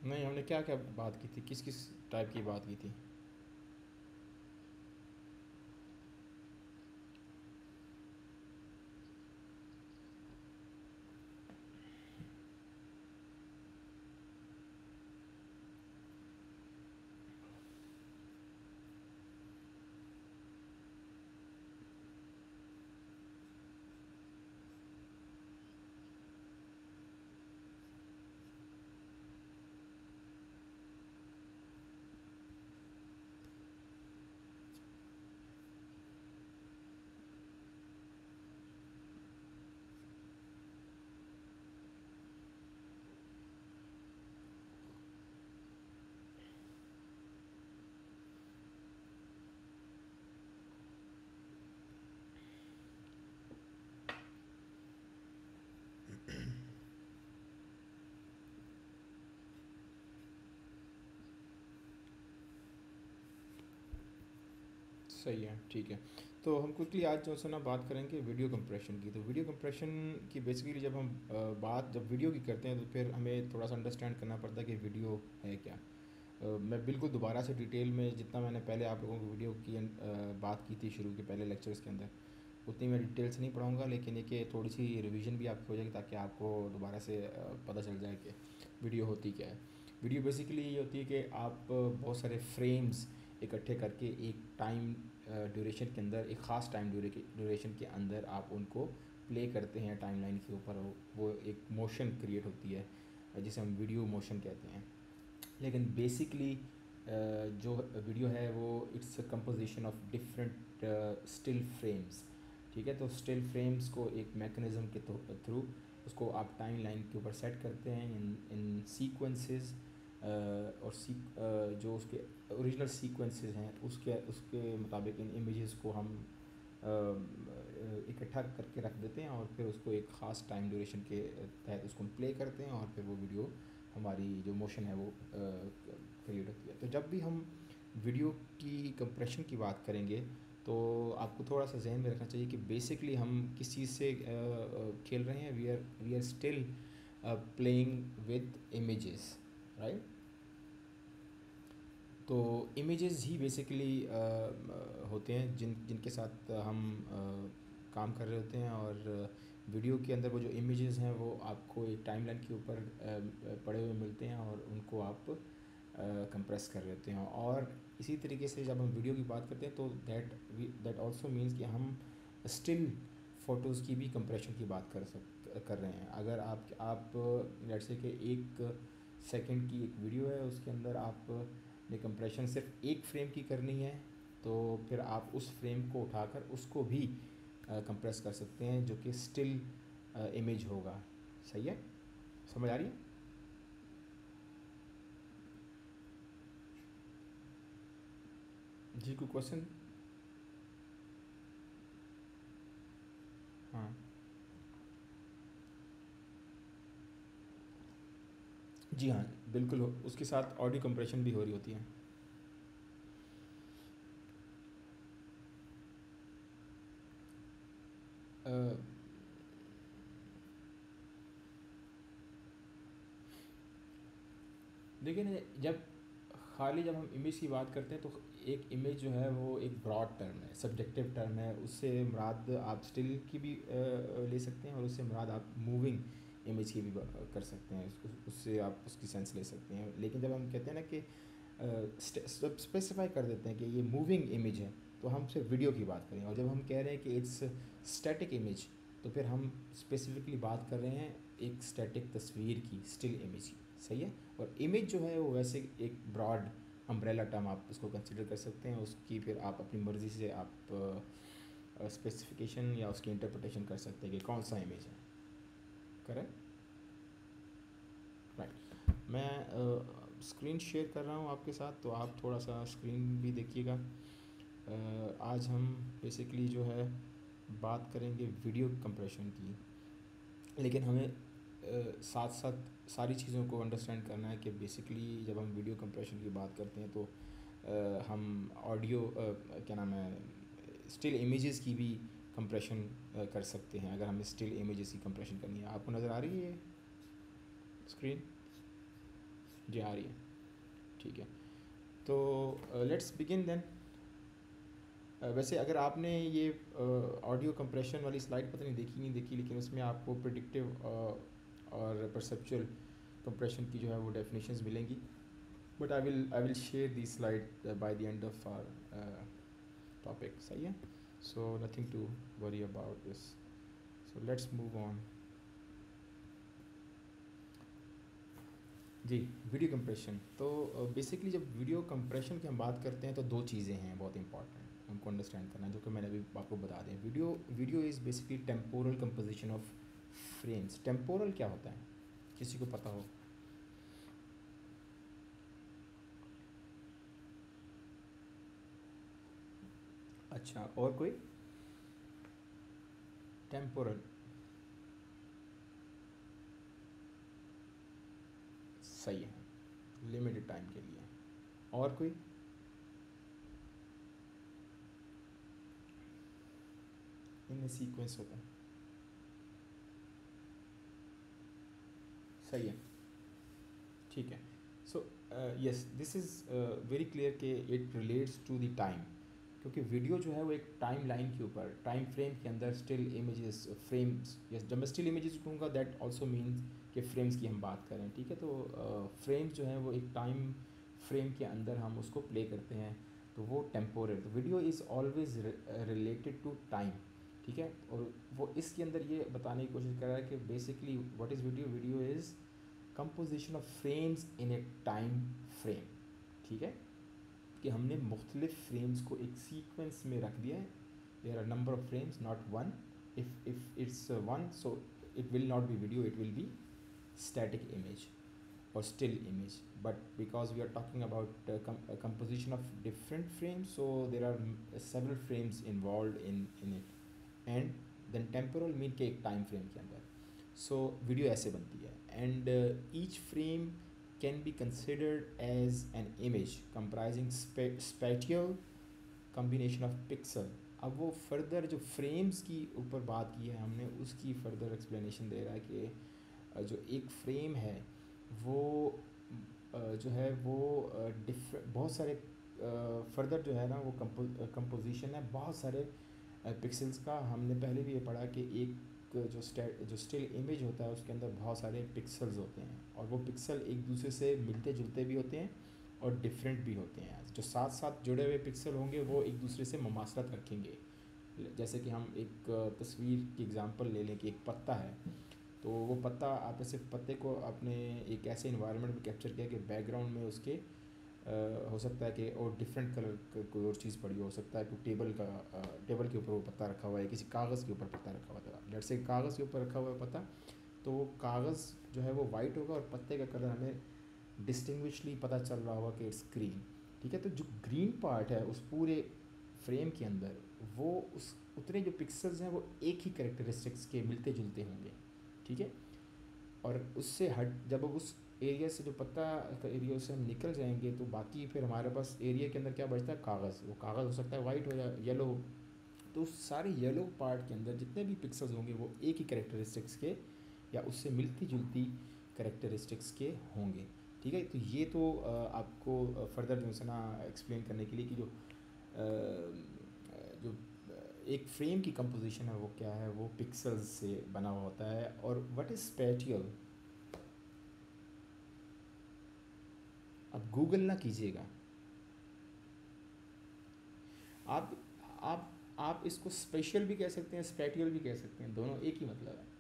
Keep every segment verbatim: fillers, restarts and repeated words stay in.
नहीं, हमने क्या क्या बात की थी, किस किस टाइप की बात की थी? सही है, ठीक है। तो हम क्विकली आज जो है ना बात करेंगे वीडियो कंप्रेशन की। तो वीडियो कंप्रेशन की बेसिकली जब हम अ, बात जब वीडियो की करते हैं तो फिर हमें थोड़ा सा अंडरस्टैंड करना पड़ता है कि वीडियो है क्या। अ, मैं बिल्कुल दोबारा से डिटेल में जितना मैंने पहले आप लोगों को वीडियो की अ, बात की थी शुरू के पहले लेक्चर्स के अंदर, उतनी मैं डिटेल से नहीं पढ़ाऊँगा, लेकिन एक ये थोड़ी सी रिवीजन भी आपकी हो जाएगी ताकि आपको दोबारा से अ, पता चल जाए कि वीडियो होती क्या है। वीडियो बेसिकली ये होती है कि आप बहुत सारे फ्रेम्स इकट्ठे करके एक टाइम ड्यूरेशन के अंदर, एक ख़ास टाइम ड्यूरेशन के अंदर आप उनको प्ले करते हैं टाइमलाइन के ऊपर। वो वो एक मोशन क्रिएट होती है जिसे हम वीडियो मोशन कहते हैं। लेकिन बेसिकली जो वीडियो है वो it's a composition of different still frames. ठीक है, तो स्टिल फ्रेम्स को एक मैकेनिज़्म के थ्रू उसको आप टाइम लाइन के ऊपर सेट करते हैं इन इन सीक्वेंसेस। और सी जो उसके ओरिजिनल सीक्वेंसेस हैं उसके उसके मुताबिक इन इमेजेस को हम इकट्ठा करके रख देते हैं और फिर उसको एक ख़ास टाइम ड्यूरेशन के तहत उसको हम प्ले करते हैं और फिर वो वीडियो हमारी जो मोशन है वो क्रिएट होती है। तो जब भी हम वीडियो की कंप्रेशन की बात करेंगे तो आपको थोड़ा सा जहन में रखना चाहिए कि बेसिकली हम किस चीज़ से खेल रहे हैं। We are we are still playing with images, right. तो इमेजेस ही बेसिकली होते हैं जिन जिनके साथ हम uh, काम कर रहे होते हैं। और वीडियो के अंदर वो जो इमेजेस हैं वो आपको एक टाइमलाइन के ऊपर uh, पड़े हुए मिलते हैं और उनको आप कंप्रेस uh, कर रहे होते हैं। और इसी तरीके से जब हम वीडियो की बात करते हैं तो दैट दैट आल्सो मीन्स कि हम स्टिल फ़ोटोज़ की भी कंप्रेशन की बात कर सक कर रहे हैं। अगर आप आप लेट्स से कि एक सेकंड की एक वीडियो है, उसके अंदर आप ने कंप्रेशन सिर्फ एक फ्रेम की करनी है तो फिर आप उस फ्रेम को उठाकर उसको भी कंप्रेस कर सकते हैं जो कि स्टिल इमेज होगा। सही है, समझ आ रही है? जी, कोई क्वेश्चन? हाँ जी, हाँ बिल्कुल हो, उसके साथ ऑडियो कंप्रेशन भी हो रही होती है। अ, देखिए ना, जब खाली जब हम इमेज की बात करते हैं तो एक इमेज जो है वो एक ब्रॉड टर्म है, सब्जेक्टिव टर्म है। उससे मुराद आप स्टिल की भी अ, ले सकते हैं और उससे मुराद आप मूविंग इमेज की भी ब- कर सकते हैं। उस- उस- उससे आप उसकी सेंस ले सकते हैं। लेकिन जब हम कहते हैं ना कि स्पेसिफाई कर देते हैं कि ये मूविंग इमेज है तो हम सिर्फ वीडियो की बात करें। और जब हम कह रहे हैं कि इट्स स्टैटिक इमेज तो फिर हम स्पेसिफिकली बात कर रहे हैं एक स्टैटिक तस्वीर की, स्टिल इमेज की। सही है। और इमेज जो है वो वैसे एक ब्रॉड अम्ब्रेला टर्म आप इसको कंसिडर कर सकते हैं। उसकी फिर आप अपनी मर्ज़ी से आप स्पेसिफिकेशन या उसकी इंटरप्रिटेशन कर सकते हैं कि कौन सा इमेज है। Correct, right. मैं स्क्रीन शेयर कर रहा हूँ आपके साथ तो आप थोड़ा सा स्क्रीन भी देखिएगा। अ, आज हम बेसिकली जो है बात करेंगे वीडियो कंप्रेशन की। लेकिन हमें अ, साथ साथ सारी चीज़ों को अंडरस्टैंड करना है कि बेसिकली जब हम वीडियो कंप्रेशन की बात करते हैं तो अ, हम ऑडियो क्या नाम है, स्टिल इमेजेस की भी कंप्रेशन कर सकते हैं। अगर हमें स्टिल इमेजेस की कंप्रेशन करनी है, आपको नज़र आ रही है ये स्क्रीन? जी आ रही है, ठीक है। तो लेट्स बिगिन देन। वैसे अगर आपने ये ऑडियो कंप्रेशन वाली स्लाइड पता नहीं देखी नहीं देखी, लेकिन उसमें आपको प्रिडिक्टिव और परसेप्चुअल कंप्रेशन की जो है वो डेफिनेशंस मिलेंगी, but I will I will share the slide by the end of our topic, सही है। So nothing to worry about this, so let's move on. जी, वीडियो कंप्रेशन। तो बेसिकली जब वीडियो कंप्रेशन की हम बात करते हैं तो दो चीज़ें हैं बहुत इंपॉर्टेंट उनको अंडरस्टैंड करना, जो कि मैंने अभी आपको बता दें। Video video is basically temporal composition of frames. Temporal क्या होता है, किसी को पता हो? अच्छा, और कोई? टेम्पोरल, सही है, लिमिटेड टाइम के लिए। और कोई? इनमें सीक्वेंस होता है, सही है, ठीक है। So yes, this is very clear कि it relates to the time, क्योंकि वीडियो जो है वो एक टाइम लाइन के ऊपर, टाइम फ्रेम के अंदर स्टिल इमेजेस फ्रेम्स, यस जब मैं स्टिल इमेजेस कहूँगा दैट आल्सो मीन्स कि फ्रेम्स की हम बात करें, ठीक है। तो फ्रेम्स uh, जो है वो एक टाइम फ्रेम के अंदर हम उसको प्ले करते हैं, तो वो टेम्पोरल। तो video is always related to time, ठीक है। और वो इसके अंदर ये बताने की कोशिश कर रहा है कि basically what is video, video is composition of frames in a time frame, ठीक है। कि हमने मुख्तलिफ फ्रेम्स को एक सीक्वेंस में रख दिया है। There are number of frames, not one. If if it's one, so it will not be video, it will be static image or still image. But because we are talking about uh, com- uh, composition of different frames, so there are mm, several frames involved in in it. And then temporal mean के एक time frame के अंदर, so video ऐसे बनती है। and uh, each frame can be considered as an image comprising spa- spatial combination of pixel। अब वो further जो फ्रेम्स की ऊपर बात की है हमने, उसकी फर्दर एक्सप्लेनेशन दे रहा है कि अ, जो एक फ्रेम है वो अ, जो है वो डिफर बहुत सारे फर्दर जो है ना वो कंपोजिशन है बहुत सारे पिक्सेल्स का। हमने पहले भी ये पढ़ा कि एक जो स्टे जो स्टिल इमेज होता है उसके अंदर बहुत सारे पिक्सेल्स होते हैं, और वो पिक्सल एक दूसरे से मिलते जुलते भी होते हैं और डिफरेंट भी होते हैं। जो साथ साथ जुड़े हुए पिक्सल होंगे वो एक दूसरे से ममासलत रखेंगे। जैसे कि हम एक तस्वीर की एग्जांपल ले लें कि एक पत्ता है, तो वो पत्ता आपने सिर्फ पत्ते को अपने एक ऐसे इन्वायरमेंट में कैप्चर किया कि बैकग्राउंड में उसके आ, हो सकता है कि और डिफरेंट कलर कोई और चीज़ पड़ी हो सकता है, कोई टेबल का आ, टेबल के ऊपर वो पत्ता रखा हुआ है, किसी कागज़ के ऊपर पत्ता रखा हुआ था, लेट्स से कागज़ के ऊपर रखा हुआ है पत्ता, तो वो कागज़ जो है वो वाइट होगा और पत्ते का कलर हमें डिस्टिंग्विशली पता चल रहा होगा कि इट्स ग्रीन, ठीक है। तो जो ग्रीन पार्ट है उस पूरे फ्रेम के अंदर, वो उस उतने जो पिक्सल्स हैं वो एक ही करेक्टरिस्टिक्स के मिलते जुलते होंगे, ठीक है। और उससे हट जब उस एरिया से जो पत्ता का एरिया से हम निकल जाएंगे तो बाकी फिर हमारे पास एरिया के अंदर क्या बचता है, कागज़। वो कागज़ हो सकता है वाइट हो या येलो हो, तो उस सारे येलो पार्ट के अंदर जितने भी पिक्सल्स होंगे वो एक ही करेक्टरिस्टिक्स के या उससे मिलती जुलती करेक्टरिस्टिक्स के होंगे, ठीक है। तो ये तो आपको फर्दर जो है ना एक्सप्लेन करने के लिए कि जो जो एक फ्रेम की कंपोजिशन है वो क्या है, वो पिक्सल्स से बना हुआ होता है। और व्हाट इज़ स्पैटियल, अब गूगल ना कीजिएगा आप आप आप इसको स्पेशल भी कह सकते हैं, स्पैटियल भी कह सकते हैं, दोनों एक ही मतलब है।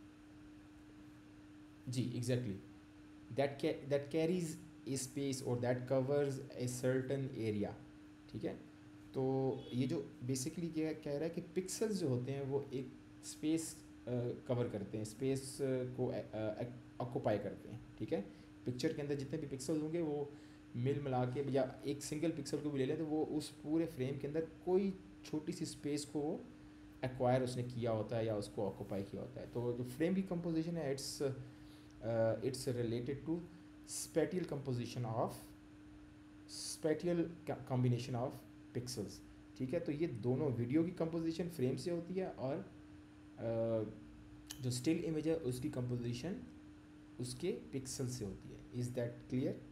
जी exactly, that that carries a space और that covers a certain area, ठीक है। तो ये जो बेसिकली क्या कह रहा है कि पिक्सल्स जो होते हैं वो एक स्पेस कवर करते हैं, स्पेस को ऑक्यूपाई करते हैं, ठीक है। पिक्चर के अंदर जितने भी पिक्सल्स होंगे वो मिल मिला के, या एक सिंगल पिक्सल को भी ले लें तो वो उस पूरे फ्रेम के अंदर कोई छोटी सी स्पेस को वो एक्वायर उसने किया होता है या उसको ऑक्यूपाई किया होता है। तो जो फ्रेम की कंपोजिशन है it's it's related to spatial composition of spatial combination of pixels, ठीक है। तो ये दोनों वीडियो की कंपोजिशन फ्रेम से होती है और uh, जो स्टिल इमेज है उसकी कंपोजिशन उसके पिक्सल से होती है। Is that clear?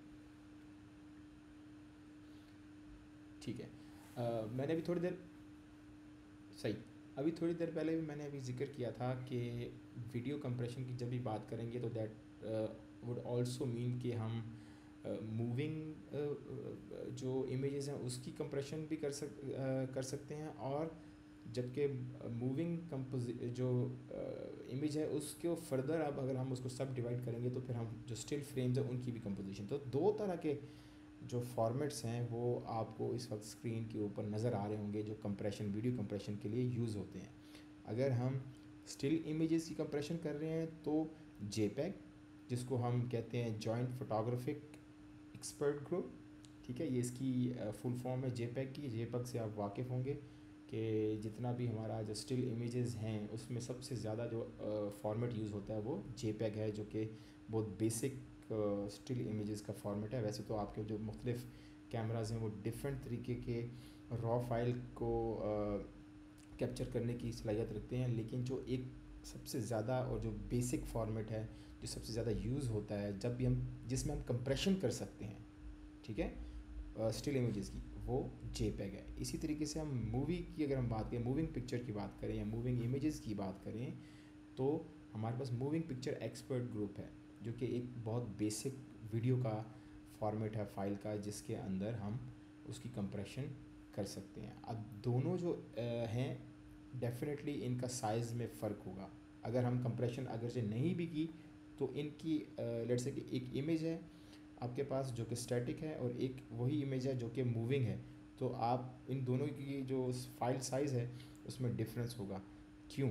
ठीक है। uh, मैंने अभी थोड़ी देर सही अभी थोड़ी देर पहले भी मैंने अभी जिक्र किया था कि वीडियो कंप्रेशन की जब भी बात करेंगे तो दैट वुड आल्सो मीन कि हम मूविंग uh, uh, जो इमेजेस हैं उसकी कंप्रेशन भी कर सक uh, कर सकते हैं, और जबकि मूविंग कंपोजि जो इमेज uh, है उसके फर्दर अब अगर हम उसको सब डिवाइड करेंगे तो फिर हम जो स्टिल फ्रेम्स हैं उनकी भी कंपोजिशन। तो दो तरह के जो फॉर्मेट्स हैं वो आपको इस वक्त स्क्रीन के ऊपर नज़र आ रहे होंगे जो कंप्रेशन वीडियो कंप्रेशन के लिए यूज़ होते हैं। अगर हम स्टिल इमेजेस की कंप्रेशन कर रहे हैं तो जेपैग, जिसको हम कहते हैं जॉइंट फोटोग्राफिक एक्सपर्ट ग्रुप, ठीक है, ये इसकी फुल फॉर्म है जेपैग की। जेपैग से आप वाकिफ़ होंगे कि जितना भी हमारा जो स्टिल इमेजेस हैं उसमें सबसे ज़्यादा जो फॉर्मेट यूज़ होता है वो जेपैग है, जो कि बहुत बेसिक स्टिल इमेजेस का फॉर्मेट है। वैसे तो आपके जो मुख्तलिफ कैमराज हैं वो डिफरेंट तरीके के रॉ फाइल को कैप्चर करने की सलाहियत रखते हैं, लेकिन जो एक सबसे ज़्यादा और जो बेसिक फॉर्मेट है जो सबसे ज़्यादा यूज़ होता है जब भी हम जिसमें हम कंप्रेशन कर सकते हैं, ठीक है, स्टिल इमेजेस की, वो जेपैग है। इसी तरीके से हम मूवी की अगर हम बात करें, मूविंग पिक्चर की बात करें या मूविंग इमेजेस की बात करें, तो हमारे पास मूविंग पिक्चर एक्सपर्ट ग्रुप है, जो कि एक बहुत बेसिक वीडियो का फॉर्मेट है फाइल का, जिसके अंदर हम उसकी कंप्रेशन कर सकते हैं। अब दोनों जो हैं डेफिनेटली इनका साइज़ में फ़र्क होगा। अगर हम कंप्रेशन अगर से नहीं भी की तो इनकी लेट्स से कि एक इमेज है आपके पास जो कि स्टैटिक है और एक वही इमेज है जो कि मूविंग है, तो आप इन दोनों की जो फाइल साइज़ है उसमें डिफरेंस होगा। क्यों?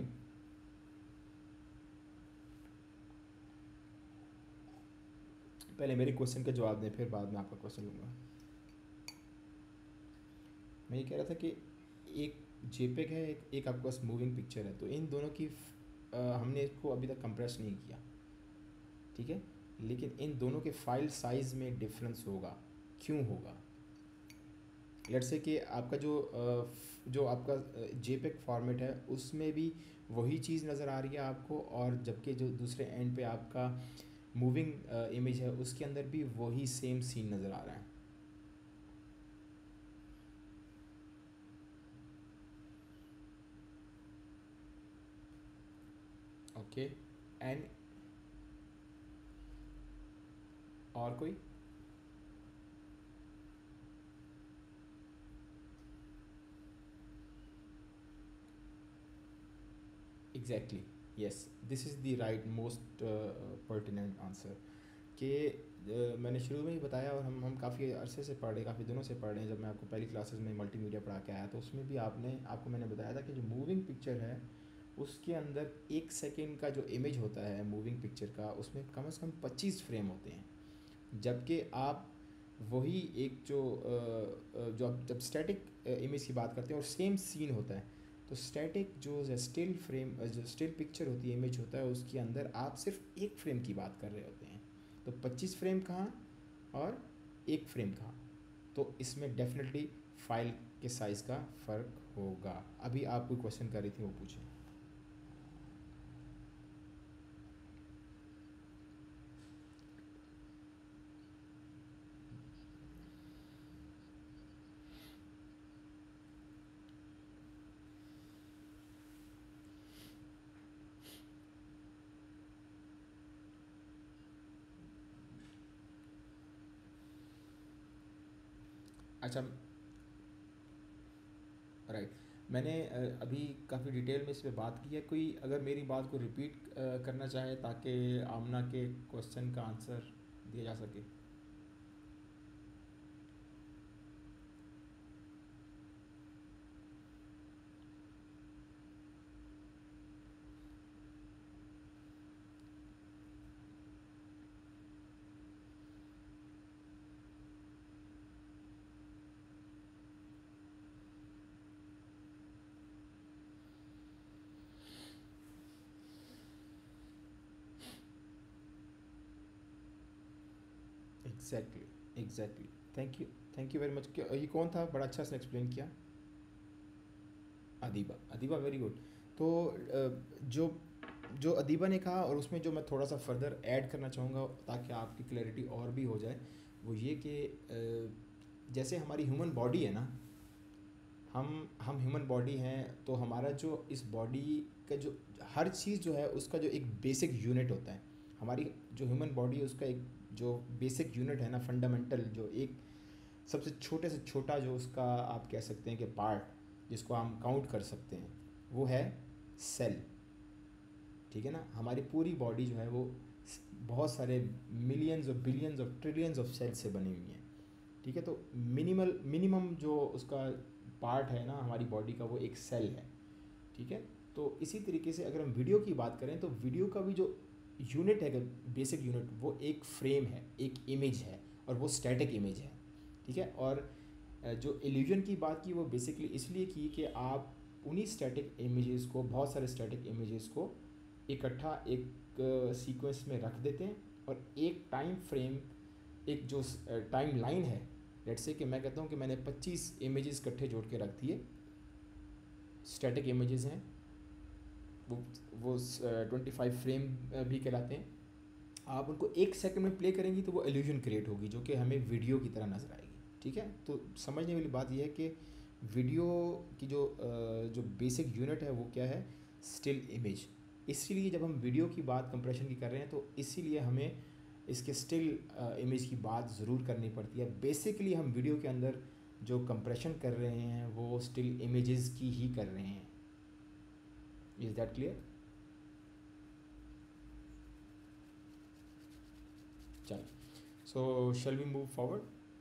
पहले मेरे क्वेश्चन का जवाब दें, फिर बाद में आपका क्वेश्चन लूँगा। मैं ये कह रहा था कि एक जेपेग है, एक, एक आपके पास मूविंग पिक्चर है, तो इन दोनों की आ, हमने इसको अभी तक कंप्रेस नहीं किया, ठीक है, लेकिन इन दोनों के फाइल साइज़ में डिफरेंस होगा। क्यों होगा? लेट्स से कि आपका जो जो आपका जेपेग फॉर्मेट है उसमें भी वही चीज़ नज़र आ रही है आपको, और जबकि जो दूसरे एंड पे आपका मूविंग इमेज है उसके अंदर भी वही सेम सीन नज़र आ रहा है। ओके, एंड और कोई? Exactly, yes, this is the right most pertinent answer कि uh, मैंने शुरू में ही बताया, और हम हम काफ़ी अरसे से पढ़ रहे काफ़ी दिनों से पढ़ रहे हैं। जब मैं आपको पहली क्लासेस में मल्टीमीडिया पढ़ा के आया तो उसमें भी आपने आपको मैंने बताया था कि जो मूविंग पिक्चर है उसके अंदर एक सेकेंड का जो इमेज होता है मूविंग पिक्चर का, उसमें कम से कम पच्चीस फ्रेम होते हैं, जबकि आप वही एक जो जो आप जब स्टैटिक इमेज की बात करते हैं और सेम सीन होता है, तो स्टैटिक जो स्टिल फ्रेम जो स्टिल पिक्चर होती है इमेज होता है उसके अंदर आप सिर्फ एक फ्रेम की बात कर रहे होते हैं। तो पच्चीस फ्रेम कहाँ और एक फ्रेम कहाँ, तो इसमें डेफिनेटली फाइल के साइज़ का फ़र्क होगा। अभी आप कोई क्वेश्चन कर रही थी, वो पूछें। अच्छा, राइट, मैंने अभी काफ़ी डिटेल में इस पर बात की है। कोई अगर मेरी बात को रिपीट करना चाहे ताकि आमना के क्वेश्चन का आंसर दिया जा सके। Exactly, exactly, thank you, thank you very much. ये कौन था, बड़ा अच्छा से एक्सप्लेन किया? Adiba, Adiba, very good. तो जो जो अदीबा ने कहा और उसमें जो मैं थोड़ा सा फर्दर ऐड करना चाहूँगा ताकि आपकी क्लैरिटी और भी हो जाए, वो ये कि अ, जैसे हमारी ह्यूमन बॉडी है ना, हम हम ह्यूमन बॉडी हैं, तो हमारा जो इस बॉडी का जो हर चीज़ जो है उसका जो एक बेसिक यूनिट होता है, हमारी जो ह्यूमन बॉडी है उसका एक जो बेसिक यूनिट है ना, फंडामेंटल, जो एक सबसे छोटे से छोटा जो उसका आप कह सकते हैं कि पार्ट जिसको हम काउंट कर सकते हैं, वो है सेल। ठीक है ना, हमारी पूरी बॉडी जो है वो बहुत सारे मिलियंस और बिलियंस और ट्रिलियंस ऑफ सेल से बनी हुई हैं। ठीक है, तो मिनिमल मिनिमम जो उसका पार्ट है ना हमारी बॉडी का, वो एक सेल है। ठीक है, तो इसी तरीके से अगर हम वीडियो की बात करें तो वीडियो का भी जो यूनिट है, बेसिक यूनिट, वो एक फ्रेम है, एक इमेज है, और वो स्टैटिक इमेज है। ठीक है, और जो इल्यूजन की बात की वो बेसिकली इसलिए की कि आप उन्हीं स्टैटिक इमेजेस को, बहुत सारे स्टैटिक इमेजेस को इकट्ठा एक सीक्वेंस में रख देते हैं, और एक टाइम फ्रेम, एक जो टाइम लाइन है, लेट्स से कि मैं कहता हूँ कि मैंने पच्चीस इमेजेस इकट्ठे जोड़ के रख दिए, स्टैटिक इमेजेस हैं वो वो ट्वेंटी फाइव फ्रेम भी कहलाते हैं। आप उनको एक सेकंड में प्ले करेंगी तो वो इल्यूजन क्रिएट होगी जो कि हमें वीडियो की तरह नज़र आएगी। ठीक है, तो समझने वाली बात यह है कि वीडियो की जो जो बेसिक यूनिट है वो क्या है, स्टिल इमेज। इसीलिए जब हम वीडियो की बात कंप्रेशन की कर रहे हैं तो इसीलिए हमें इसके स्टिल इमेज की बात ज़रूर करनी पड़ती है। बेसिकली हम वीडियो के अंदर जो कंप्रेशन कर रहे हैं वो स्टिल इमेजेस की ही कर रहे हैं। Is that clear? चलो, so shall we move forward?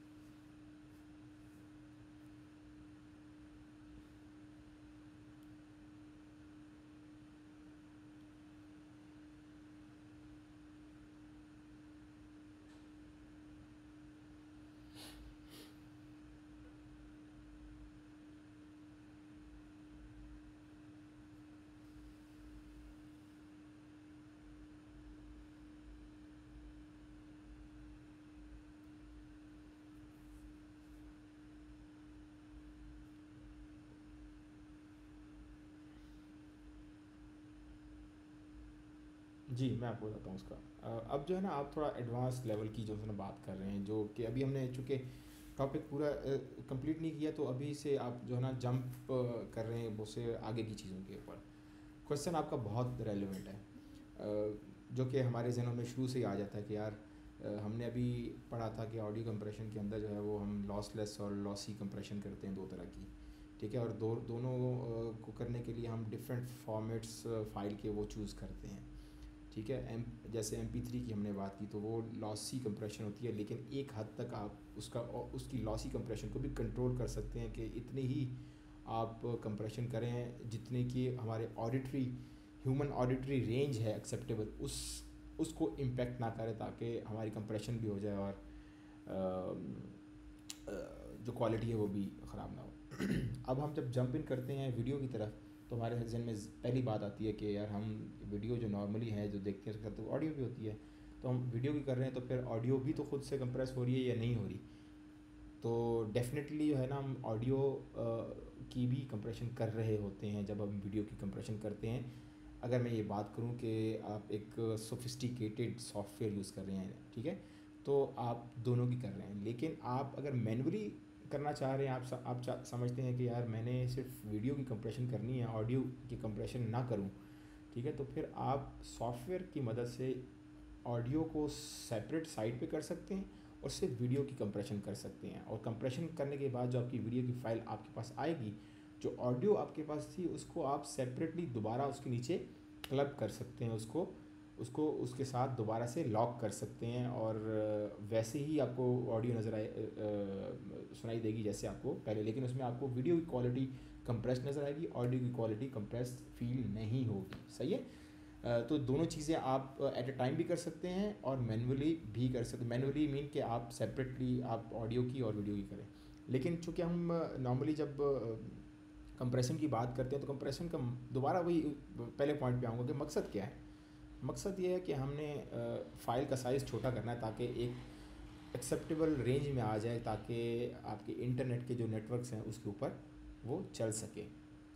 जी, मैं आपको बताता हूँ उसका। अ, अब जो है ना, आप थोड़ा एडवांस लेवल की जो है ना बात कर रहे हैं, जो कि अभी हमने चूँकि टॉपिक पूरा कंप्लीट नहीं किया, तो अभी से आप जो है ना जंप कर रहे हैं उससे आगे की चीज़ों के ऊपर। क्वेश्चन आपका बहुत रेलेवेंट है, अ, जो कि हमारे जहनों में शुरू से ही आ जाता है कि यार अ, हमने अभी पढ़ा था कि ऑडियो कंप्रेशन के अंदर जो है वो हम लॉसलेस और लॉसी कंप्रेशन करते हैं, दो तरह की। ठीक है, और दो दोनों अ, को करने के लिए हम डिफरेंट फॉर्मेट्स फाइल के वो चूज़ करते हैं। ठीक है, एम जैसे एम पी थ्री की हमने बात की तो वो लॉसी कंप्रेशन होती है, लेकिन एक हद तक आप उसका उसकी लॉसी कंप्रेशन को भी कंट्रोल कर सकते हैं कि इतने ही आप कंप्रेशन करें जितने की हमारे ऑडिटरी ह्यूमन ऑडिटरी रेंज है एक्सेप्टेबल, उस उसको इम्पेक्ट ना करे, ताकि हमारी कंप्रेशन भी हो जाए और जो क्वालिटी है वो भी ख़राब ना हो। अब हम जब जंप इन करते हैं वीडियो की तरफ तो हमारे जहन में पहली बात आती है कि यार हम वीडियो जो नॉर्मली है जो देखते हैं तो ऑडियो भी होती है, तो हम वीडियो की कर रहे हैं तो फिर ऑडियो भी तो खुद से कंप्रेस हो रही है या नहीं हो रही। तो डेफिनेटली जो है ना हम ऑडियो की भी कंप्रेशन कर रहे होते हैं जब हम वीडियो की कंप्रेशन करते हैं। अगर मैं ये बात करूँ कि आप एक सोफिस्टिकेटेड सॉफ्टवेयर यूज़ कर रहे हैं, ठीक है, तो आप दोनों की कर रहे हैं। लेकिन आप अगर मैनुअली करना चाह रहे हैं, आप आप समझते हैं कि यार मैंने सिर्फ वीडियो की कंप्रेशन करनी है, ऑडियो की कंप्रेशन ना करूं, ठीक है, तो फिर आप सॉफ्टवेयर की मदद से ऑडियो को सेपरेट साइड पे कर सकते हैं और सिर्फ वीडियो की कंप्रेशन कर सकते हैं। और कंप्रेशन करने के बाद जो आपकी वीडियो की फ़ाइल आपके पास आएगी, जो ऑडियो आपके पास थी उसको आप सेपरेटली दोबारा उसके नीचे क्लब कर सकते हैं, उसको उसको उसके साथ दोबारा से लॉक कर सकते हैं, और वैसे ही आपको ऑडियो नज़र आए सुनाई देगी जैसे आपको पहले, लेकिन उसमें आपको वीडियो की क्वालिटी कंप्रेस नज़र आएगी, ऑडियो की क्वालिटी कंप्रेस फील नहीं होगी। सही है, तो दोनों चीज़ें आप एट अ टाइम भी कर सकते हैं और मैनुअली भी कर सकते हैं। मैनुअली मीन कि आप सेपरेटली आप ऑडियो की और वीडियो की करें। लेकिन चूँकि हम नॉर्मली जब कंप्रेशन की बात करते हैं तो कंप्रेशन का दोबारा वही पहले पॉइंट पे आऊँगा कि मकसद क्या है। मकसद ये है कि हमने फ़ाइल का साइज़ छोटा करना है ताकि एक एक्सेप्टेबल रेंज में आ जाए, ताकि आपके इंटरनेट के जो नेटवर्क्स हैं उसके ऊपर वो चल सके।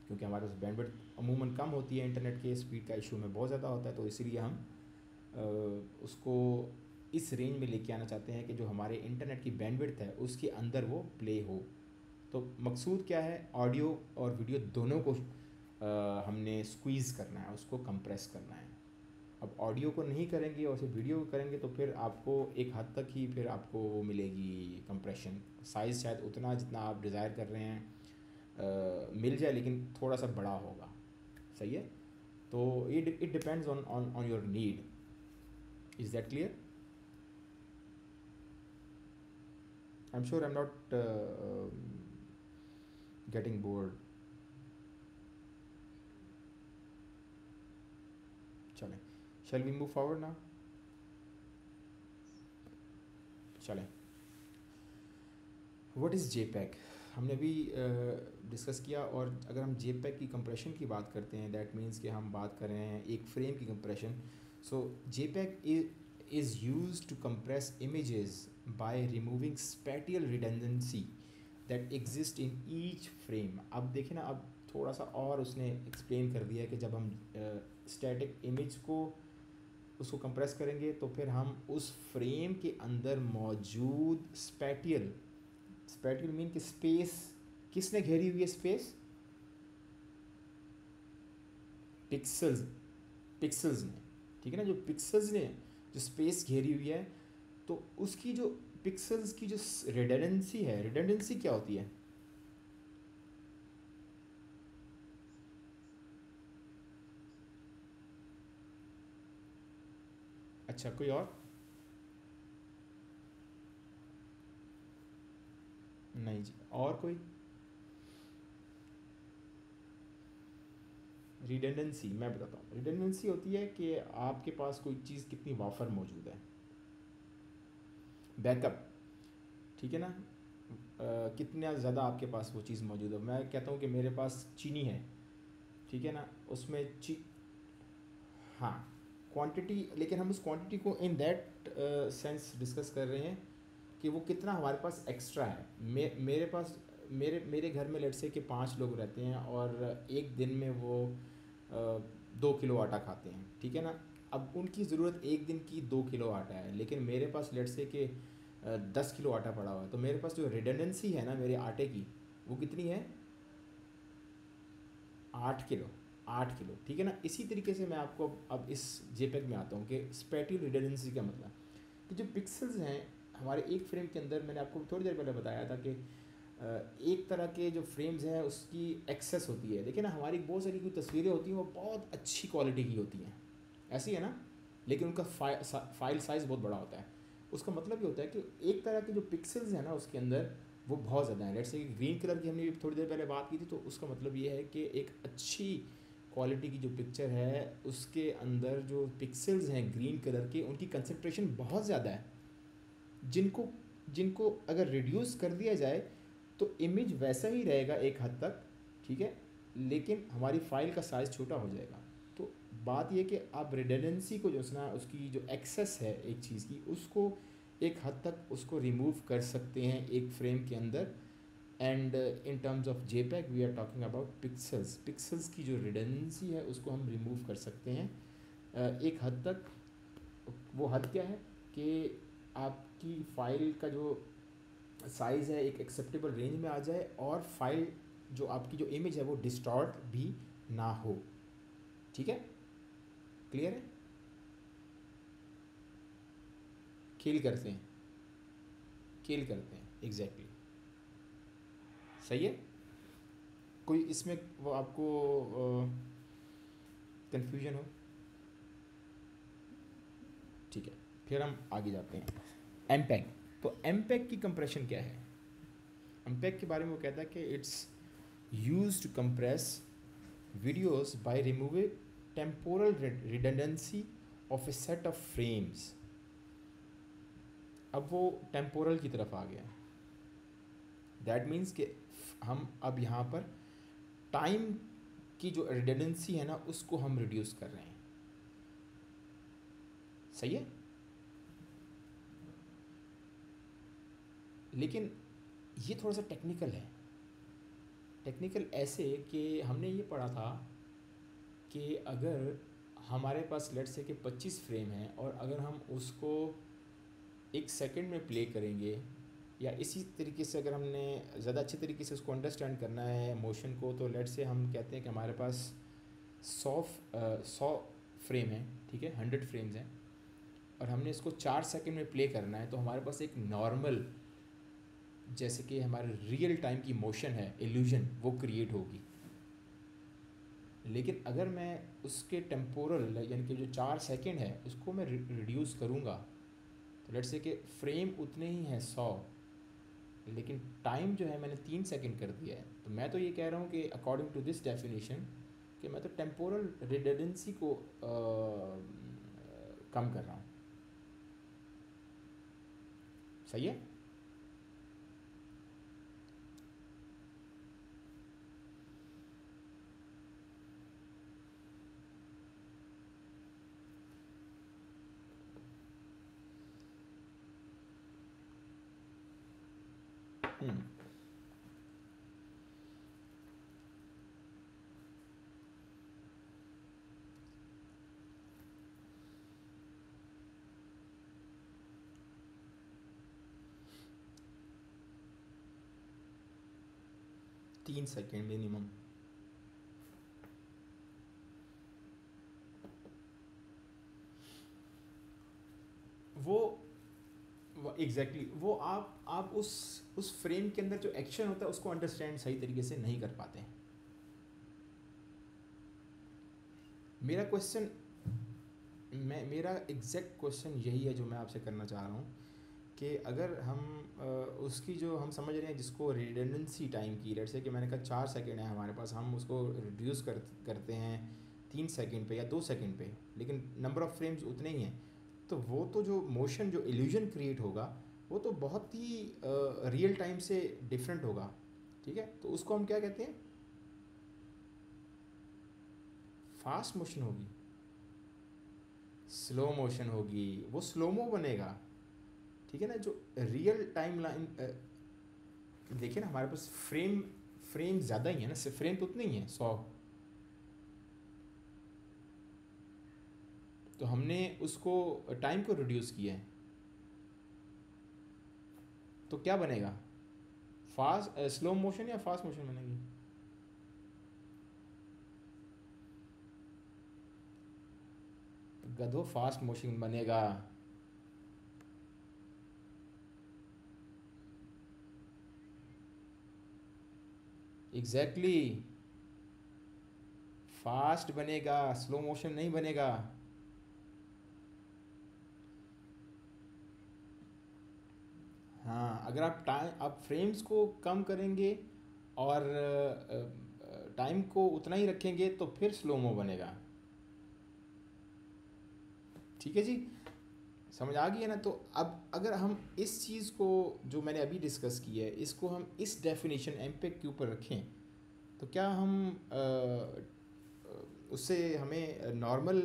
क्योंकि हमारे पास बैंडविड्थ अमूमन कम होती है, इंटरनेट के स्पीड का इशू में बहुत ज़्यादा होता है, तो इसीलिए हम अ, उसको इस रेंज में लेके आना चाहते हैं कि जो हमारे इंटरनेट की बैंडविड्थ है उसके अंदर वो प्ले हो। तो मकसूद क्या है, ऑडियो और वीडियो दोनों को आ, हमने स्क्वीज़ करना है, उसको कंप्रेस करना है। अब ऑडियो को नहीं करेंगे और सिर्फ वीडियो को करेंगे तो फिर आपको एक हद तक ही फिर आपको वो मिलेगी कंप्रेशन, साइज़ शायद उतना जितना आप डिज़ायर कर रहे हैं आ, मिल जाए, लेकिन थोड़ा सा बड़ा होगा। सही है, तो it it depends on on on your need. Is that clear? I am sure I am not getting bored. चलें, शैल वी मूव फॉरवर्ड ना? चलें, व्हाट इज़ जेपैग हमने अभी डिस्कस किया। और अगर हम जेपैग की कंप्रेशन की बात करते हैं, दैट मीन्स कि हम बात कर रहे हैं एक फ्रेम की compression. So JPEG is used to compress images by removing spatial redundancy that exist in each frame. अब देखें ना, अब थोड़ा सा और उसने एक्सप्लेन कर दिया कि जब हम स्टैटिक uh, इमेज को उसको कंप्रेस करेंगे तो फिर हम उस फ्रेम के अंदर मौजूद स्पैटियल स्पैटियल मीन कि स्पेस किसने घेरी हुई है? स्पेस पिक्सल्स पिक्सल्स ने, ठीक है ना, जो पिक्सल्स ने जो स्पेस घेरी हुई है, तो उसकी जो पिक्सल्स की जो रिडंडेंसी है, रिडंडेंसी क्या होती है? अच्छा, कोई और? नहीं जी, और कोई? रिडंडेंसी मैं बताता हूँ। रिडंडेंसी होती है कि आपके पास कोई चीज़ कितनी वाफर मौजूद है, बैकअप, ठीक है ना, uh, कितना ज़्यादा आपके पास वो चीज़ मौजूद है। मैं कहता हूँ कि मेरे पास चीनी है, ठीक है ना, उसमें ची हाँ क्वांटिटी, लेकिन हम उस क्वांटिटी को इन दैट सेंस डिस्कस कर रहे हैं कि वो कितना हमारे पास एक्स्ट्रा है। मे मेरे पास मेरे मेरे घर में लेट से कि पाँच लोग रहते हैं और एक दिन में वो uh, दो किलो आटा खाते हैं, ठीक है ना। अब उनकी ज़रूरत एक दिन की दो किलो आटा है, लेकिन मेरे पास लेट से कि दस किलो आटा पड़ा हुआ है, तो मेरे पास जो रिडंडेंसी है ना मेरे आटे की, वो कितनी है? आठ किलो। आठ किलो, ठीक है ना। इसी तरीके से मैं आपको अब इस जेपेग में आता हूँ कि स्पैटियल रिडंडेंसी का मतलब कि जो पिक्सल्स हैं हमारे एक फ्रेम के अंदर, मैंने आपको थोड़ी देर पहले बताया था कि एक तरह के जो फ्रेम्स हैं उसकी एक्सेस होती है। देखिए ना, हमारी बहुत सारी कोई तस्वीरें होती हैं वो बहुत अच्छी क्वालिटी की होती हैं, ऐसी है ना, लेकिन उनका फाइल साइज़ बहुत बड़ा होता है। उसका मतलब ये होता है कि एक तरह के जो पिक्सल्स हैं ना उसके अंदर वो बहुत ज़्यादा है। लेट्स से ग्रीन कलर की हमने थोड़ी देर पहले बात की थी, तो उसका मतलब ये है कि एक अच्छी क्वालिटी की जो पिक्चर है उसके अंदर जो पिक्सल्स हैं ग्रीन कलर के, उनकी कंसंट्रेशन बहुत ज़्यादा है, जिनको जिनको अगर रिड्यूस कर दिया जाए तो इमेज वैसा ही रहेगा एक हद तक, ठीक है, लेकिन हमारी फ़ाइल का साइज़ छोटा हो जाएगा। तो बात यह कि आप रिडंडेंसी को जो ना, उसकी जो एक्सेस है एक चीज़ की, उसको एक हद तक उसको रिमूव कर सकते हैं एक फ्रेम के अंदर। And in terms of JPEG we are talking about pixels. Pixels की जो रिडंडेंसी है उसको हम रिमूव कर सकते हैं uh, एक हद तक। वो हद क्या है कि आपकी फ़ाइल का जो साइज़ है एक एक्सेप्टेबल रेंज में आ जाए और फाइल जो आपकी जो इमेज है वो डिस्टॉर्ट भी ना हो, ठीक है, क्लियर है? किल करते हैं, किल करते हैं, एग्जैक्टली exactly. सही है। कोई इसमें वो आपको कंफ्यूजन हो? ठीक है, फिर हम आगे जाते हैं। एमपेग, तो एमपेग की कंप्रेशन क्या है? एमपेग के बारे में वो कहता है कि it's used to compress videos by removing temporal redundancy of a set of frames। अब वो टेम्पोरल की तरफ आ गया, दैट मीन्स कि हम अब यहाँ पर टाइम की जो रिडंडेंसी है ना उसको हम रिड्यूस कर रहे हैं। सही है, लेकिन ये थोड़ा सा टेक्निकल है। टेक्निकल ऐसे कि हमने ये पढ़ा था कि अगर हमारे पास लेट्स से कि पच्चीस फ्रेम हैं और अगर हम उसको एक सेकंड में प्ले करेंगे, या इसी तरीके से अगर हमने ज़्यादा अच्छे तरीके से उसको अंडरस्टैंड करना है मोशन को, तो लेट्स से हम कहते हैं कि हमारे पास सौ सौ फ्रेम है, ठीक है, हंड्रेड फ्रेम्स हैं, और हमने इसको चार सेकंड में प्ले करना है, तो हमारे पास एक नॉर्मल, जैसे कि हमारे रियल टाइम की मोशन है, इल्यूजन, वो क्रिएट होगी। लेकिन अगर मैं उसके टेम्पोरल यानी कि जो चार सेकंड है उसको मैं रिड्यूस करूँगा, तो लेट्स से कि फ्रेम उतने ही हैं सौ, लेकिन टाइम जो है मैंने तीन सेकंड कर दिया है, तो मैं तो ये कह रहा हूँ कि अकॉर्डिंग टू दिस डेफिनेशन कि मैं तो टेम्पोरल रिडंडेंसी को आ, कम कर रहा हूँ। सही है? हम्म तीन सेकंड मिनिमम। वो एग्जैक्टली exactly, वो आप आप उस उस फ्रेम के अंदर जो एक्शन होता है उसको अंडरस्टैंड सही तरीके से नहीं कर पाते हैं। मेरा क्वेश्चन मैं मेरा एग्जैक्ट क्वेश्चन यही है जो मैं आपसे करना चाह रहा हूँ कि अगर हम अ, उसकी जो हम समझ रहे हैं जिसको रिडंडेंसी टाइम की, लेट्स से कि मैंने कहा चार सेकंड है हमारे पास, हम उसको रिड्यूस कर करते हैं तीन सेकंड पे या दो सेकंड पे, लेकिन नंबर ऑफ़ फ्रेम्स उतने ही हैं, तो वो तो जो मोशन जो इल्यूजन क्रिएट होगा वो तो बहुत ही रियल टाइम से डिफरेंट होगा। ठीक है, तो उसको हम क्या कहते हैं? फास्ट मोशन होगी, स्लो मोशन होगी, वो स्लोमो बनेगा। ठीक है ना, जो रियल टाइम लाइन देखिए ना, हमारे पास फ्रेम फ्रेम ज़्यादा ही है ना, सिर्फ फ्रेम तो उतने ही हैं सौ, तो हमने उसको टाइम को रिड्यूस किया है, तो क्या बनेगा? फास्ट स्लो मोशन या फास्ट मोशन बनेगी? गधो फास्ट मोशन बनेगा। एग्जैक्टली exactly, फास्ट बनेगा, स्लो मोशन नहीं बनेगा। हाँ, अगर आप टाइम आप फ्रेम्स को कम करेंगे और टाइम को उतना ही रखेंगे तो फिर स्लोमो बनेगा। ठीक है जी, समझ आ गई है ना? तो अब अगर हम इस चीज़ को जो मैंने अभी डिस्कस की है इसको हम इस डेफिनेशन एमपेक के ऊपर रखें, तो क्या हम अ, उससे हमें नॉर्मल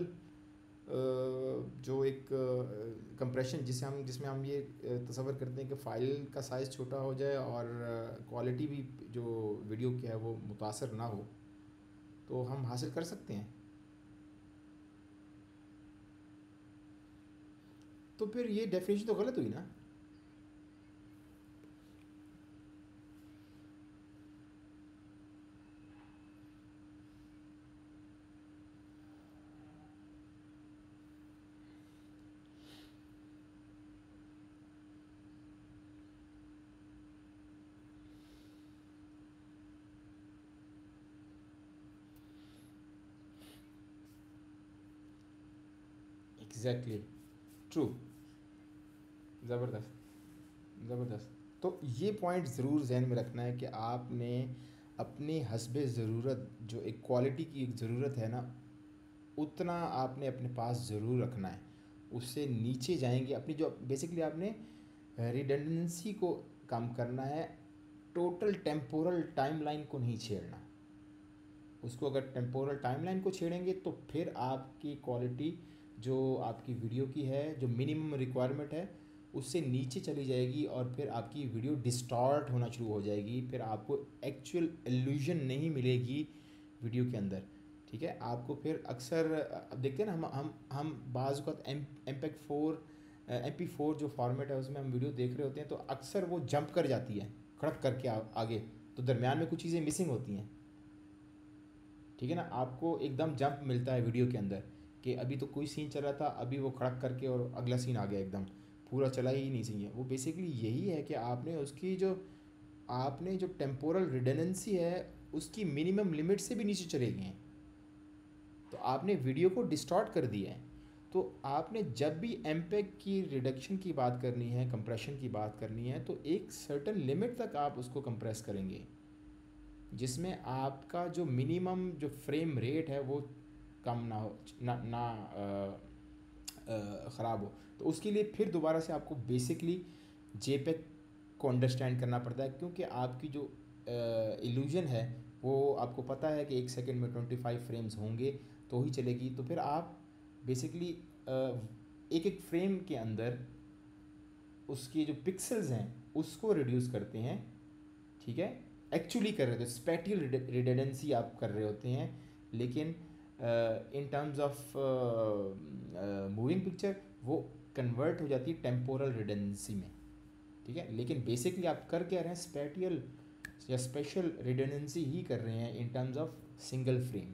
जो एक कंप्रेशन जिसे हम जिसमें हम ये तसव्वुर करते हैं कि फ़ाइल का साइज़ छोटा हो जाए और क्वालिटी भी जो वीडियो की है वो मुतासर ना हो, तो हम हासिल कर सकते हैं। तो फिर ये डेफिनेशन तो गलत हुई ना? एग्जैक्टली, ट्रू, ज़बरदस्त, ज़बरदस्त। तो ये पॉइंट ज़रूर जहन में रखना है कि आपने अपने हस्बे ज़रूरत जो एक क्वालिटी की एक ज़रूरत है ना, उतना आपने अपने पास ज़रूर रखना है। उससे नीचे जाएंगे अपनी जो बेसिकली आपने रिडंडेंसी को कम करना है, टोटल टेम्पोरल टाइमलाइन को नहीं छेड़ना। उसको अगर टेम्पोरल टाइमलाइन को छेड़ेंगे तो फिर आपकी क्वालिटी जो आपकी वीडियो की है, जो मिनिमम रिक्वायरमेंट है, उससे नीचे चली जाएगी और फिर आपकी वीडियो डिस्टॉर्ट होना शुरू हो जाएगी, फिर आपको एक्चुअल इल्यूजन नहीं मिलेगी वीडियो के अंदर। ठीक है, आपको फिर अक्सर अब देखते हैं ना, हम हम हम बाज़ का M MPEG four M P four जो फॉर्मेट है उसमें हम वीडियो देख रहे होते हैं तो अक्सर वो जंप कर जाती है खड़क करके आ, आगे, तो दरमियान में कुछ चीज़ें मिसिंग होती हैं। ठीक है ना, आपको एकदम जंप मिलता है वीडियो के अंदर कि अभी तो कोई सीन चल रहा था, अभी वो खड़क करके और अगला सीन आ गया, एकदम पूरा चला ही नहीं चाहिए। वो बेसिकली यही है कि आपने उसकी जो आपने जो टेम्पोरल रिडंडेंसी है उसकी मिनिमम लिमिट से भी नीचे चले गए हैं, तो आपने वीडियो को डिस्टॉर्ट कर दिया है। तो आपने जब भी एमपेग की रिडक्शन की बात करनी है, कंप्रेशन की बात करनी है, तो एक सर्टन लिमिट तक आप उसको कंप्रेस करेंगे जिसमें आपका जो मिनिमम जो फ्रेम रेट है वो कम ना हो, ना ना ख़राब हो। तो उसके लिए फिर दोबारा से आपको बेसिकली जेपेग को अंडरस्टैंड करना पड़ता है, क्योंकि आपकी जो इल्यूजन है वो आपको पता है कि एक सेकंड में ट्वेंटी फाइव फ्रेम्स होंगे तो ही चलेगी। तो फिर आप बेसिकली एक एक फ्रेम के अंदर उसकी जो पिक्सल्स हैं उसको रिड्यूस करते हैं। ठीक है, एक्चुअली कर रहे थे स्पैटियल रिडंडेंसी आप कर रहे होते हैं, लेकिन in terms of moving picture वो कन्वर्ट हो जाती है टेम्पोरल रिडंडेंसी में। ठीक है, लेकिन बेसिकली आप कर क्या रहे हैं, स्पैटियल या स्पेशल रिडंडेंसी ही कर रहे हैं in terms of single frame.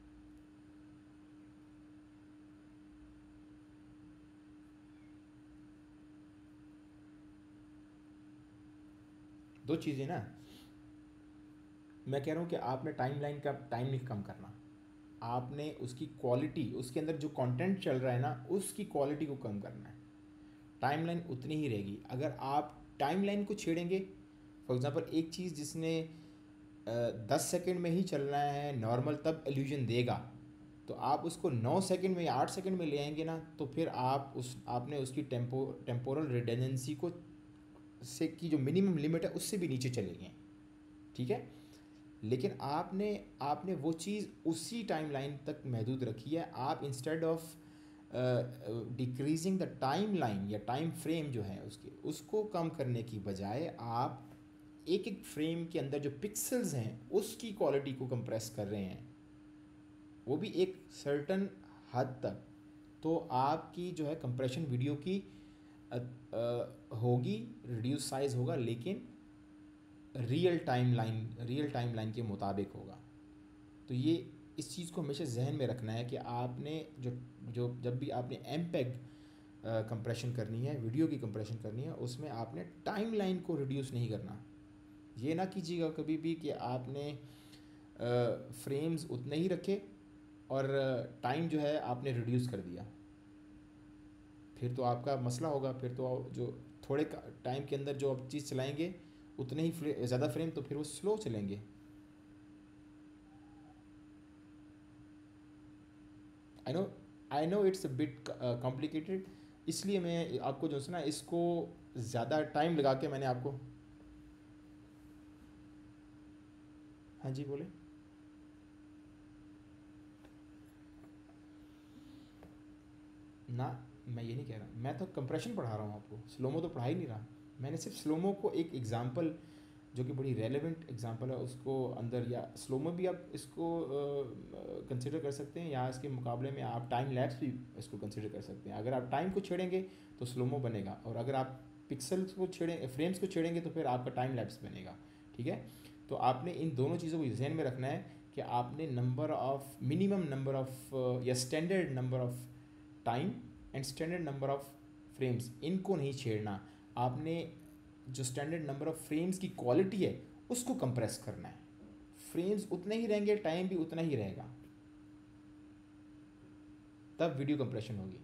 दो चीज़ें ना, मैं कह रहा हूँ कि आपने टाइमलाइन का टाइम नहीं कम करना, आपने उसकी क्वालिटी, उसके अंदर जो कंटेंट चल रहा है ना उसकी क्वालिटी को कम करना है। टाइमलाइन उतनी ही रहेगी। अगर आप टाइमलाइन को छेड़ेंगे, फॉर एग्जांपल एक चीज़ जिसने दस सेकंड में ही चलना है नॉर्मल तब इल्यूजन देगा, तो आप उसको नौ सेकंड में या आठ सेकंड में ले आएंगे ना, तो फिर आप उस आपने उसकी टेम्पो टेम्पोरल रिडंडेंसी को से की जो मिनिमम लिमिट है उससे भी नीचे चले गए। ठीक है, लेकिन आपने आपने वो चीज़ उसी टाइमलाइन तक महदूद रखी है। आप instead of decreasing the time line या टाइम फ्रेम जो है उसके उसको कम करने की बजाय आप एक एक फ्रेम के अंदर जो पिक्सल्स हैं उसकी क्वालिटी को कंप्रेस कर रहे हैं, वो भी एक सर्टन हद तक। तो आपकी जो है कंप्रेशन वीडियो की अ, अ, होगी, रिड्यूस साइज़ होगा, लेकिन real time line real time line के मुताबिक होगा। तो ये इस चीज़ को हमेशा जहन में रखना है कि आपने जो जो जब भी आपने एम पेग कंप्रेशन करनी है, वीडियो की कंप्रेशन करनी है, उसमें आपने टाइम लाइन को रिड्यूस नहीं करना। ये ना कीजिएगा कभी भी कि आपने फ्रेम्स उतने ही रखे और टाइम जो है आपने रिड्यूस कर दिया, फिर तो आपका मसला होगा। फिर तो जो थोड़े टाइम के अंदर जो आप चीज़ चलाएंगे उतने ही ज़्यादा फ्रेम, तो फिर वो स्लो चलेंगे। I know I know it's a bit complicated, इसलिए मैं आपको जो है ना इसको ज़्यादा टाइम लगा के मैंने आपको। हाँ जी बोले। ना, मैं ये नहीं कह रहा, मैं तो कंप्रेशन पढ़ा रहा हूँ आपको, स्लोमो तो पढ़ा ही नहीं रहा। मैंने सिर्फ स्लोमो को एक एग्जांपल जो कि बड़ी रेलेवेंट एग्जांपल है उसको अंदर, या स्लोमो भी आप इसको कंसिडर कर सकते हैं, या इसके मुकाबले में आप टाइम लैप्स भी इसको कंसिडर कर सकते हैं। अगर आप टाइम को छेड़ेंगे तो स्लोमो बनेगा, और अगर आप पिक्सल्स को छेड़ें फ्रेम्स को छेड़ेंगे तो फिर आपका टाइम लैप्स बनेगा। ठीक है, तो आपने इन दोनों चीज़ों को जहन में रखना है कि आपने number of minimum number of या standard number of time and standard number of frames, इनको नहीं छेड़ना। आपने जो स्टैंडर्ड नंबर ऑफ फ्रेम्स की क्वालिटी है उसको कंप्रेस करना है। फ्रेम्स उतने ही रहेंगे, टाइम भी उतना ही रहेगा, तब वीडियो कंप्रेशन होगी।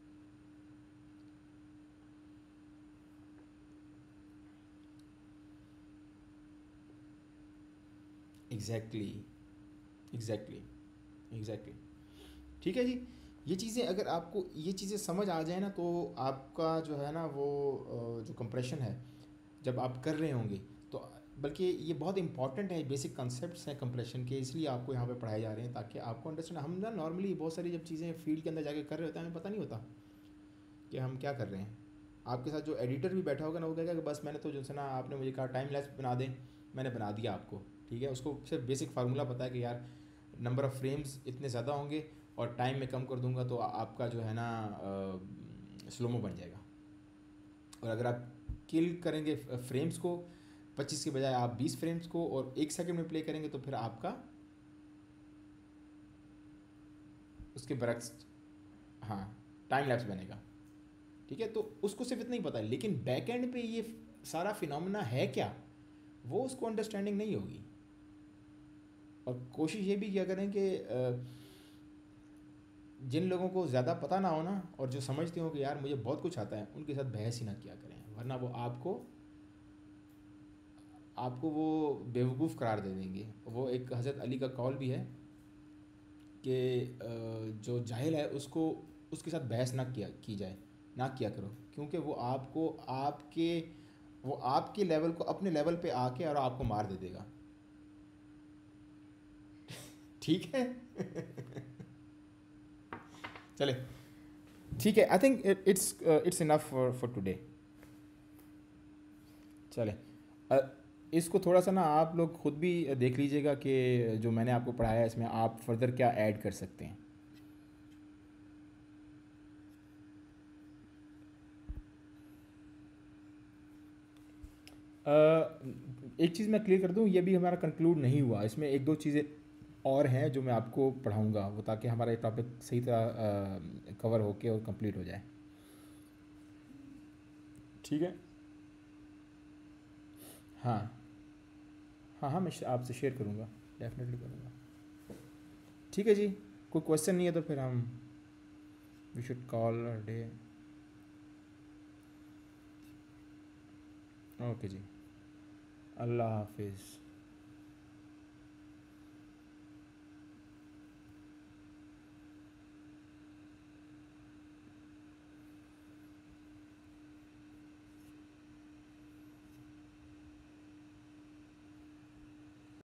एग्जैक्टली एग्जैक्टली एग्जैक्टली ठीक है जी। ये चीज़ें अगर आपको ये चीज़ें समझ आ जाए ना, तो आपका जो है ना वो जो कंप्रेशन है जब आप कर रहे होंगे तो, बल्कि ये बहुत इंपॉर्टेंट है, बेसिक कॉन्सेप्ट्स हैं कंप्रेशन के, इसलिए आपको यहाँ पे पढ़ाए जा रहे हैं ताकि आपको अंडरस्टैंड। हम ना नॉर्मली बहुत सारी जब चीज़ें फील्ड के अंदर जाके कर रहे होते हैं हमें पता नहीं होता कि हम क्या कर रहे हैं। आपके साथ जो एडिटर भी बैठा होगा ना, वो कहेगा कि बस मैंने तो जो है ना, आपने मुझे कहा टाइम लैप्स बना दें, मैंने बना दिया आपको, ठीक है। उसको सिर्फ बेसिक फार्मूला पता है कि यार नंबर ऑफ़ फ्रेम्स इतने ज़्यादा होंगे और टाइम में कम कर दूंगा तो आपका जो है ना स्लोमो बन जाएगा। और अगर आप किल करेंगे फ्रेम्स को, पच्चीस के बजाय आप बीस फ्रेम्स को और एक सेकंड में प्ले करेंगे, तो फिर आपका उसके बरक्स, हाँ, टाइम लैप्स बनेगा, ठीक है। तो उसको सिर्फ इतना ही पता है, लेकिन बैक एंड पे ये सारा फिनोमेना है क्या, वो उसको अंडरस्टैंडिंग नहीं होगी। और कोशिश ये भी किया करें कि जिन लोगों को ज़्यादा पता ना हो ना, और जो समझते हो कि यार मुझे बहुत कुछ आता है, उनके साथ बहस ही ना किया करें, वरना वो आपको आपको वो बेवकूफ़ करार दे देंगे। वो एक हज़रत अली का कौल भी है कि जो जाहिल है उसको उसके साथ बहस ना किया की जाए, ना किया करो, क्योंकि वो आपको आपके वो आपके लेवल को अपने लेवल पे आके और आपको मार दे देगा, ठीक है। चले, ठीक है, I think it's it's enough for for today. चले, अ, इसको थोड़ा सा ना आप लोग खुद भी देख लीजिएगा कि जो मैंने आपको पढ़ाया है इसमें आप फर्दर क्या ऐड कर सकते हैं। अ, एक चीज़ मैं क्लियर कर दूं, ये भी हमारा कंक्लूड नहीं हुआ, इसमें एक दो चीज़ें और हैं जो मैं आपको पढ़ाऊंगा, वो ताकि हमारा ये टॉपिक सही तरह कवर होके और कंप्लीट हो जाए, ठीक है। हाँ हाँ हाँ, मैं आपसे शेयर करूँगा, डेफिनेटली करूँगा, ठीक है जी। कोई क्वेश्चन नहीं है तो फिर हम we should call a day. Okay जी, अल्लाह हाफिज़।